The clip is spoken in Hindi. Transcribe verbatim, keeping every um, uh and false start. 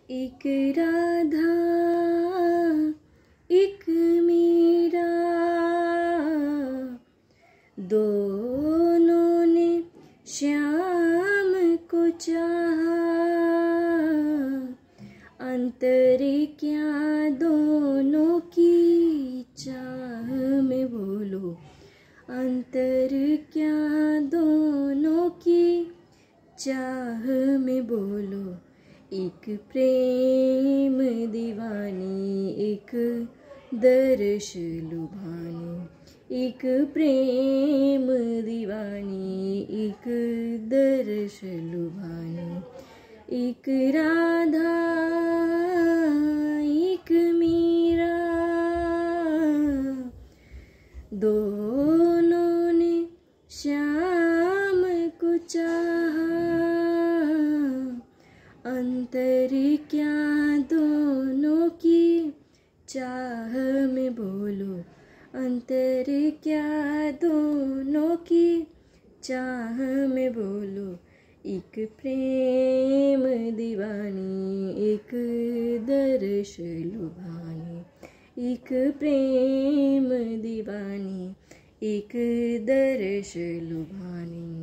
एक राधा एक मीरा, दोनों ने श्याम को चाहा। अंतर क्या दोनों की चाह में बोलो, अंतर क्या दोनों की चाह में बोलो। एक प्रेम दीवानी एक दर्श लुभानी, एक प्रेम दीवानी एक दर्श लुभानी। एक राधा एक मीरा, दोनों ने श्याम को चाहा। अंतर क्या दोनों की चाह में बोलो, अंतर क्या दोनों की चाह में बोलो। एक प्रेम दीवानी एक दर्श लुभानी, एक प्रेम दीवानी एक दर्श लुभानी।